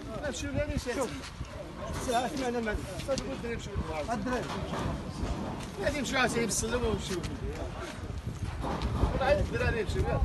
نمشيو لهادي شوف ساعة ثمانية ما صدقوا الدراري يمشيو للمغرب الدراري غادي يمشيو عاد يسلموا ويمشيو والله الدراري يمشيو يلاه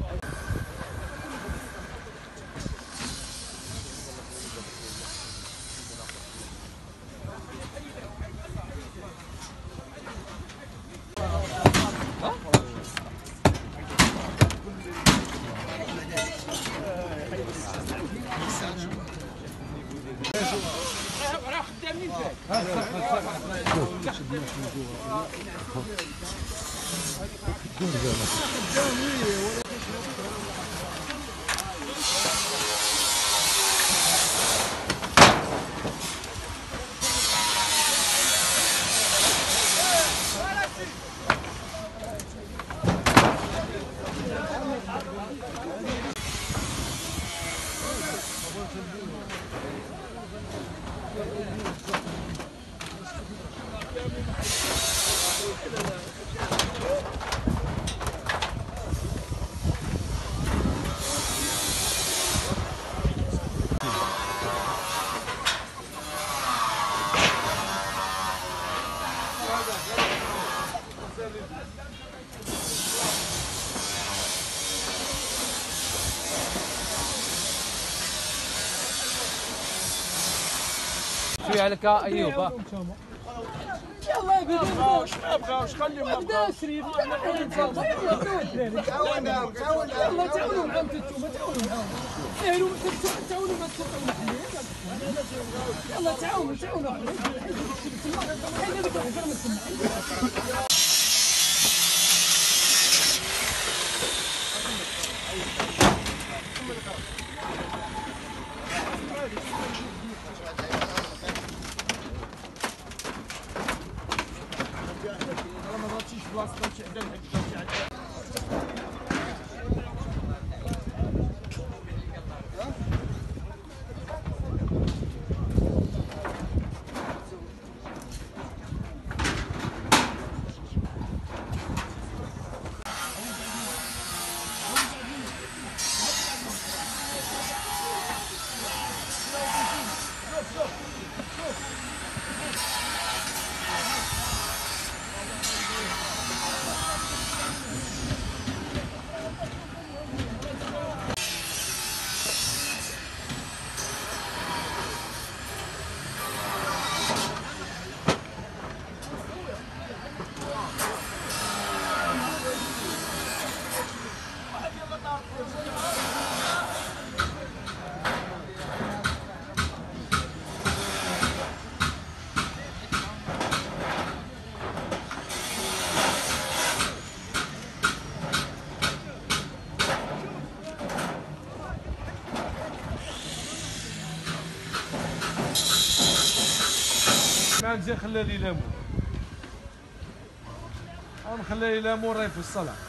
راه خدامين شويه عليك ايوب يلا ما بغاوش خليهم ما بغاوش تعاونوا تعاونوا معاهم انتوما تعاونوا معاهم سيروا تعاونوا ما تسوقوا يلا تعاونوا حيد هذيك الهضره ما تسمعش ما ضربتيش بلاصتك شي حدا ما نزيد خلي لي لامو نخلي لي لامو راهي في الصلاه.